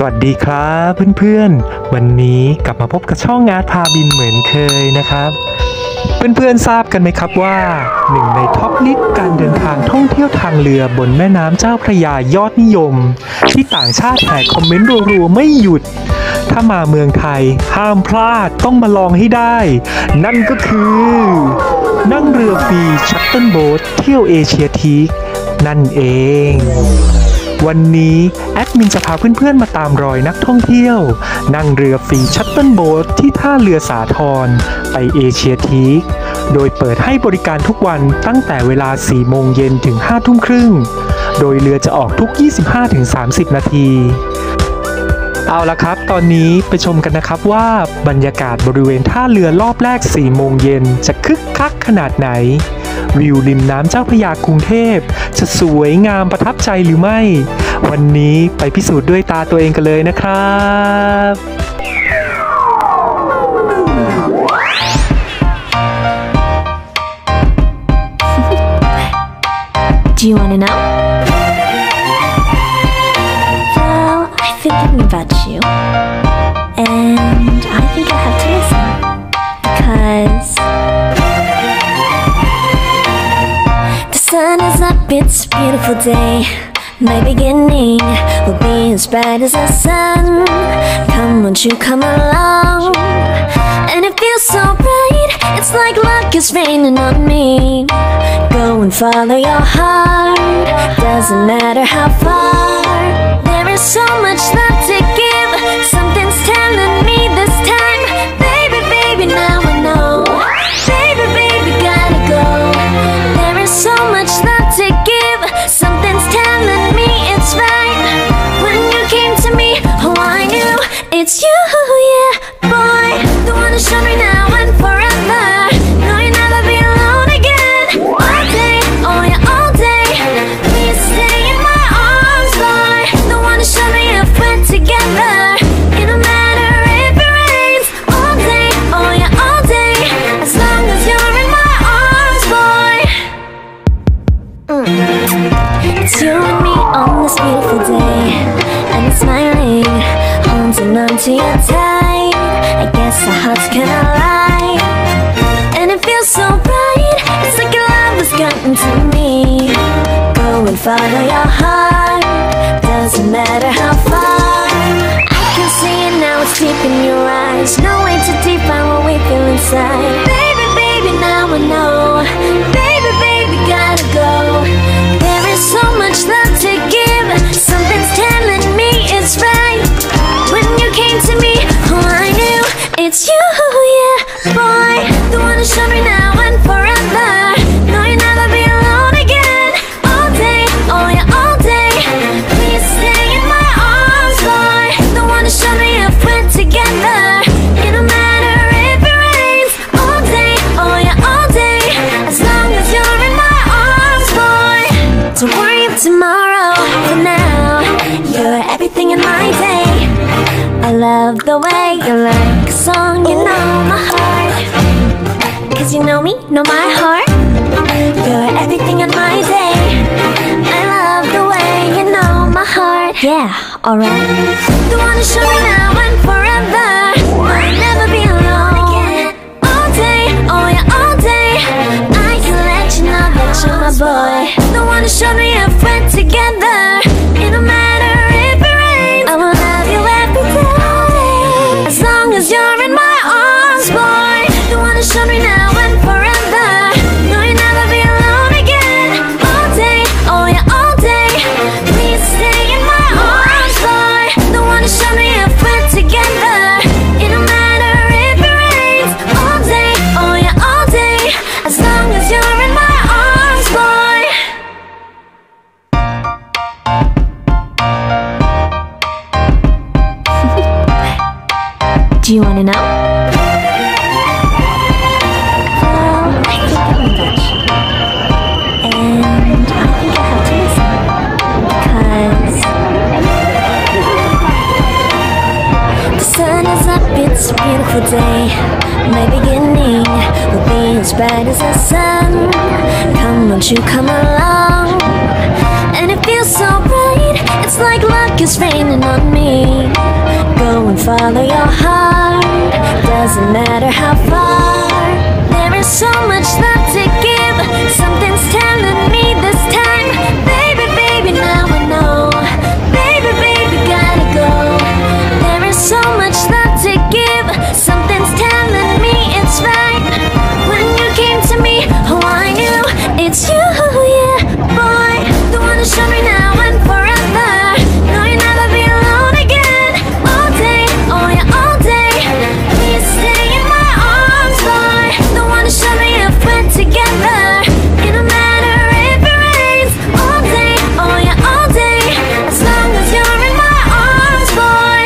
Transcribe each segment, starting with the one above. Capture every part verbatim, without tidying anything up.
วัสดีครับเพื่อนๆวันนี้กลับมาพบกับช่องอาร์ตพาบินเหมือนเคยนะครับเพื่อนๆทราบกันไหมครับว่าหนึ่งในท็อปลิสต์การเดินทางท่องเที่ยวทางเรือบนแม่น้ำเจ้าพระยายอดนิยมที่ต่างชาติแห่คอมเมนต์รัวๆไม่หยุดถ้ามาเมืองไทยห้ามพลาดต้องมาลองให้ได้นั่นก็คือนั่งเรือฟรีชัตเทิลโบ๊ทเที่ยวเอเชียทีคนั่นเองวันนี้แอดมินจะพาเพื่อนๆมาตามรอยนักท่องเที่ยวนั่งเรือฟรีชัตเทิลโบ๊ทที่ท่าเรือสาทรไปเอเชียทีคโดยเปิดให้บริการทุกวันตั้งแต่เวลาสี่โมงเย็นถึงห้าทุ่มครึ่งโดยเรือจะออกทุก ยี่สิบห้าถึงสามสิบ นาทีเอาละครับตอนนี้ไปชมกันนะครับว่าบรรยากาศบริเวณท่าเรือรอบแรกสี่โมงเย็นจะคึกคักขนาดไหนวิวริมน้ำเจ้าพระยากรุงเทพจะสวยงามประทับใจหรือไม่วันนี้ไปพิสูจน์ด้วยตาตัวเองกันเลยนะครับ Do you wanna know? Well, I've been thinking about you, and I think I have to listen because the sun is up, it's a beautiful day. My beginning will be as bright as the sun. Come, won't you come along? And it feels so bright, it's like luck is raining on me. Go and follow your heart, doesn't matter how far. There is so much love to give, something's telling me this time. Baby, baby, now I know. Baby, baby, gotta go. There is so much love to give, something's telling me it's right. When you came to me, oh I knew it's you, yeah, boy. The one to show me now and forever. No, you'll never be alone again. All day, oh yeah, all day. Please stay in my arms, boy. The one to show me if we're together. It don't matter if it rains. All day, oh yeah, all day. As long as you're in my arms, boy. Mm. It's you and me on this beautiful day, and it's smiling, holding on to you tight. I guess our hearts can align, and it feels so bright. It's like your love has gotten to me. Go and follow your heart, doesn't matter how far. I can see it now, it's deep in your eyes. No way to define what we feel inside. Baby, baby, now I know. Baby, baby, gotta go. There is so much love to give, something's telling me it's right. When you came to me, oh I knew it's you, yeah, boy. The one to show me now and forever. No, you'll never be alone again. All day, oh yeah, all day. Please stay in my arms, boy. The one to show me if we're together. It don't matter if it rains. All day, oh yeah, all day. As long as you're in my arms, boy. Don't worry of tomorrow. For now, you're everything in my day. I love the way you like a song, you know my heart. Cause you know me, know my heart. You're everything in my day. I love the way you know my heart. Yeah, alright. The one to show me now and forever. I'll never be alone. All day, oh yeah, all day. I can let you know that you're my boy. The one to show me if we're together. It don't matter if it rains. I will love you every day. As long as you're in my arms, boy. The one to show me now and forever. No, you'll never be alone again. All day, oh yeah, all day. Please stay in my arms, boy. The one to show me if we're together. It don't matter if it rains. All day, oh yeah, all day. As long as you're in my arms, boy. Do you wanna know? Well, I think I'm Dutch, and I think I have to listen because the sun is up, it's a beautiful day. My beginning will be as bright as the sun. Come, won't you come along? And it feels so bright, it's like luck is raining on me. Go and follow your heart, doesn't matter how far. There is so much love to give. Something's telling me this time, baby, baby, now I know. Baby, baby, gotta go. There is so much love to give. Something's telling me it's right. When you came to me, oh, I knew it's you, yeah, boy. The one to show me now and forever. No, you'll never be alone again. All day, oh yeah, all day. Please stay in my arms, boy. The one to show me if we're together. It don't matter if it rains. All day, oh yeah, all day. As long as you're in my arms, boy.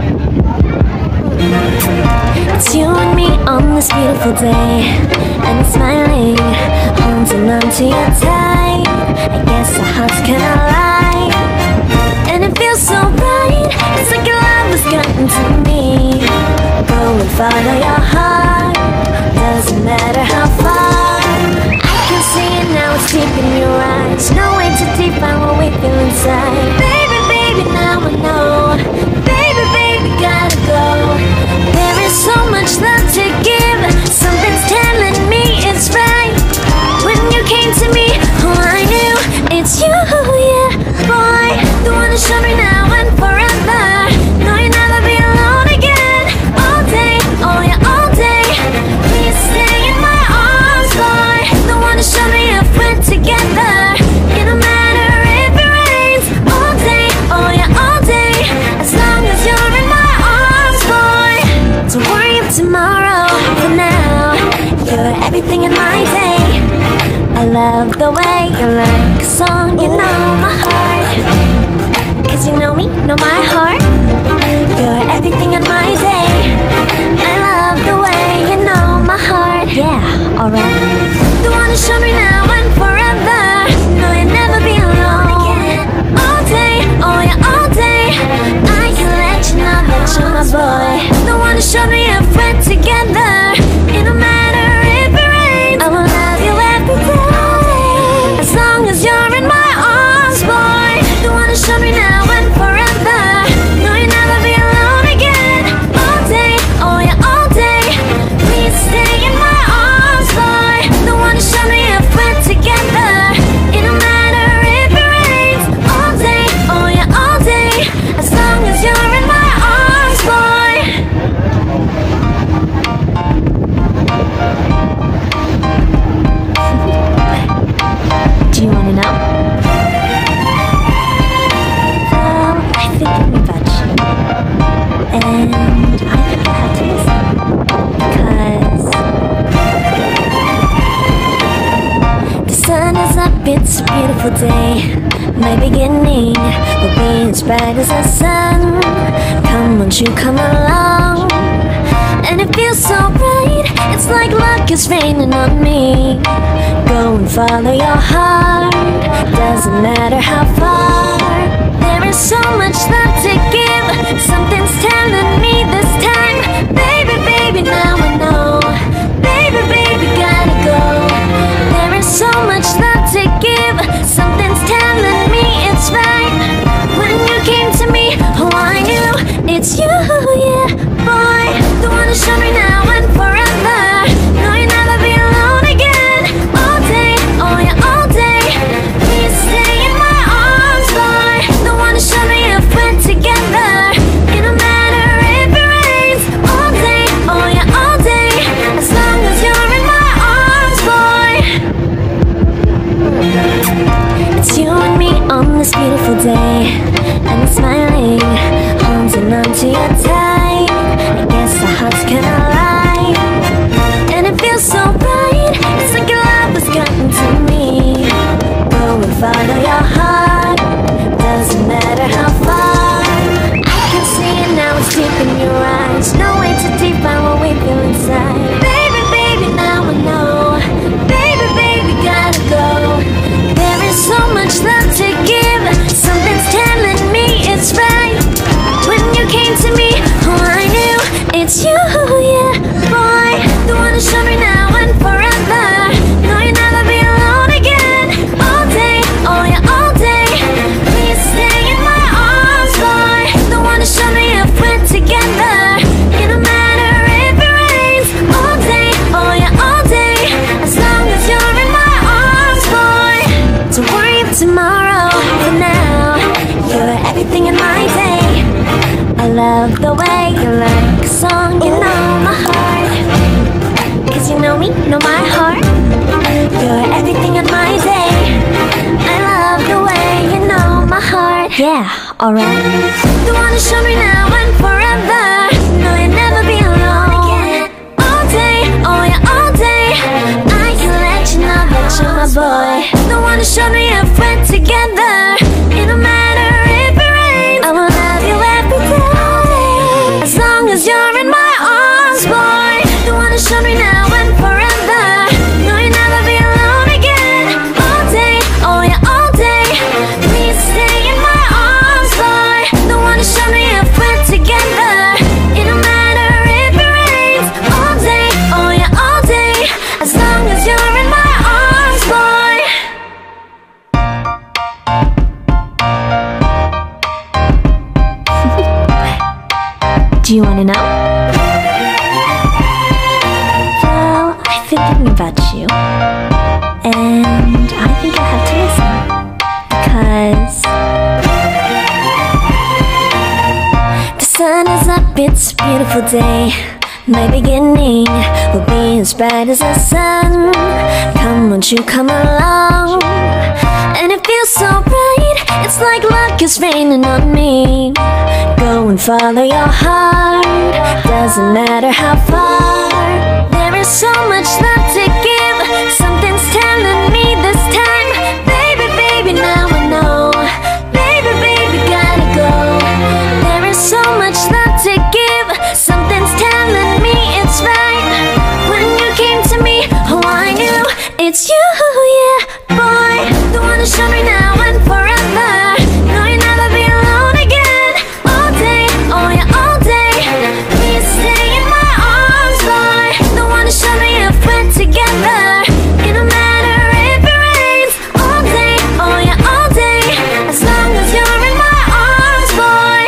It's you and me on this beautiful day, and it's smiling, holding on to your tight. I guess our hearts cannot lie, and it feels so right. It's like your love has gotten to me. Go and follow your heart, doesn't matter how far. I can see it now, it's deep in your eyes. No way to define what we feel inside. Baby, baby, now I know. Baby, baby, gotta go. There is so much love to give. Something's telling me it's right. When you came to me, oh, I knew it's you, yeah, boy. The one to show me now and forever. No, you'll never be alone again. All day, oh yeah, all day. Please stay in my arms, boy. The one to show me if we're together. It don't matter if it rains. All day, oh yeah, all day. As long as you're in my arms, boy. Don't worry about tomorrow. For now, you're everything in my day. I love the way you like a song, you know my heart. Cause you know me, know my heart. You're everything in my day. I love the way you know my heart. Yeah, alright. The one to show me now and forever. No, you'll never be alone. All day, oh yeah, all day. I can let you know that you're my boy. The one to show me if we're together. It don't matter if it rains. I will love you every day. As long as you're in my arms, boy. The one to show me now and forever. No, you'll never be alone again. All day, oh yeah, all day. Please stay in my arms, boy. The one to show me if we're together. It don't matter if it rains. All day, oh yeah, all day. As long as you're in my arms, boy. Do you wanna know? Well, I think I'm about you. And I think I have to listen. Because the sun is up, it's a beautiful day. My beginning will be as bright as the sun. Come, won't you come along? And it feels so right. It's like luck is raining on me. Go and follow your heart, doesn't matter how far. There is so much love to give. Something's telling me this time, baby, baby, now I know. Baby, baby, gotta go. There is so much love to give. Something's telling me it's right. When you came to me, oh, I knew it's you, yeah, boy. The one to show me now and forever. No, you'll never be alone again. All day, oh yeah, all day. Please stay in my arms, boy. The one to show me if we're together. It don't matter if it rains. All day, Yeah, alright. The one to show me now and forever. No, you'll never be alone. All day, oh yeah, all day. I can let you know that you're my boy. The one to show me if we're together. It don't matter if it rains. I will love you every day. As long as you're in my arms, boy. The one to show me now and forever. No, you'll never be alone again. All day, oh yeah, all day. Please stay in my arms, boy. The one to show me if we're together. It don't matter if it rains. All day, oh yeah, all day. As long as you're in my arms, boy. Do you wanna know? Well, I've been thinking about you, and I think I have to listen. Because the sun is up, it's a beautiful day. My beginning will be as bright as the sun. Come, won't you come along? And it feels so bright, it's like luck is raining on me. Go and follow your heart, doesn't matter how far. There is so much love to give. Something's telling me this time. Baby, baby, now I know. Baby, baby, gotta go. There is so much love to give. Something's telling me it's right. When you came to me, oh I knew it's you, yeah, boy. The one to show me now and forever. No, you'll never be alone again. All day, oh yeah, all day. Please stay in my arms, boy. The one to show me if we're together. It don't matter if it rains. All day, oh yeah, all day. As long as you're in my arms, boy.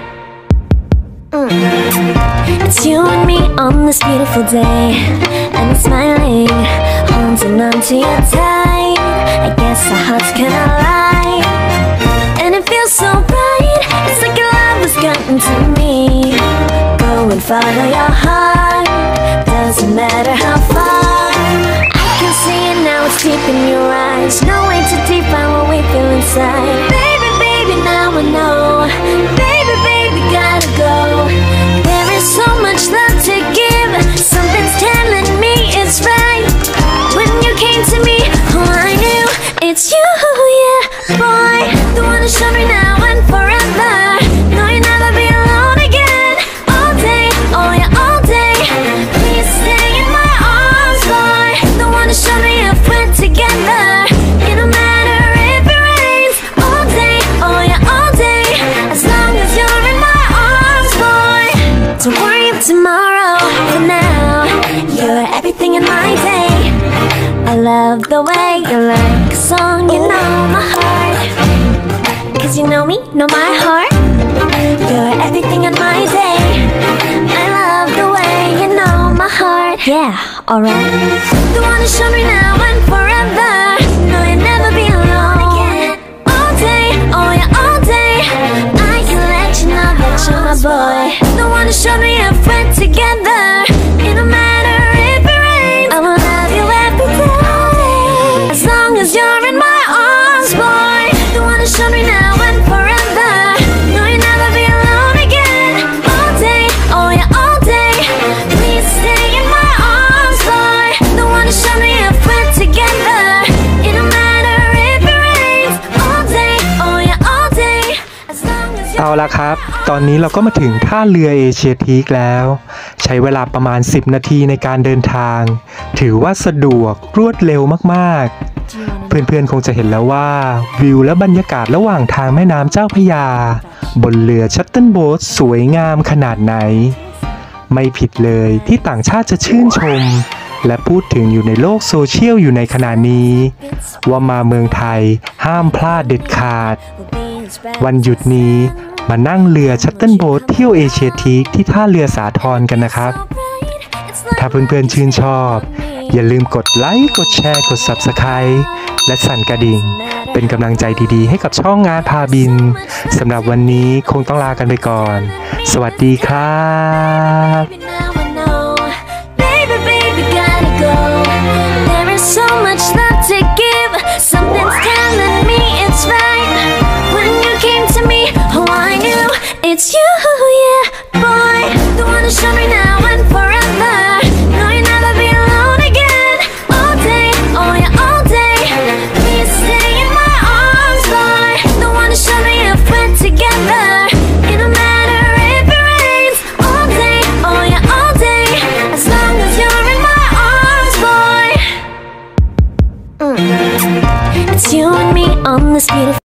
Mm. It's you and me on this beautiful day, and it's smiling, holding on to you tight. I guess our hearts cannot lie, and it feels so bright. It's like your love has gotten to me. Go and follow your heart, doesn't matter how far. I can see it now, it's deep in your eyes. No way to define what we feel inside. Baby, baby, now I know. Baby, baby, gotta go. There is so much love to give. Something's telling me it's right. When you came to me, oh I knew it's you, yeah, boy. The one to show me now and forever. No, you'll never be alone again. All day, oh yeah, all day. Please stay in my arms, boy. The one to show me if we're together. It don't matter if it rains. All day, oh yeah, all day. As long as you're in my arms, boy. Don't worry about tomorrow. For now, you're everything in my day. I love the way you like a song, you know my heart. Cause you know me, know my heart. You're everything in my day. I love the way you know my heart. Yeah, alright. The one to show me now and forever. No, you'll never be alone. All day, oh yeah, all day. I can let you know that you're my boy. The one to show me if we're together. It don't matter if it rains. I will love you every day. As long as you're in my arms, boy. The one to show me now and forever. No, you'll never be alone again. All day, oh yeah, all day. Please stay in my arms, boy. The one to show me if we're together. It don't matter if it rains. All day, oh yeah, all day. As long as you're เอาละครับ ตอนนี้เราก็มาถึงท่าเรือเอเชียทีคแล้ว ใช้เวลาประมาณสิบนาทีในการเดินทาง ถือว่าสะดวกรวดเร็วมากๆ เพื่อนๆคงจะเห็นแล้วว่าวิวและบรรยากาศระหว่างทางแม่น้ำเจ้าพระยา บนเรือชัตเทิลโบ๊ทสวยงามขนาดไหน ไม่ผิดเลยที่ต่างชาติจะชื่นชม และพูดถึงอยู่ในโลกโซเชียลอยู่ในขณะนี้ ว่ามาเมืองไทยห้ามพลาดเด็ดขาด วันหยุดนี้มานั่งเรือชัตเทิลโบ๊ทเที่ยวเอเชียทีคที่ท่าเรือสาทรกันนะครับ ถ้าเพื่อนๆชื่นชอบอย่าลืมกดไลค์กดแชร์กด ซับสไครบ์ และสั่นกระดิ่งเป็นกำลังใจดีๆให้กับช่องงานพาบินสำหรับวันนี้คงต้องลากันไปก่อน สวัสดีครับ Baby, baby, gotta go. There is so much love to give. Something's telling me it's right. When you came to me. it's you and me on this beautiful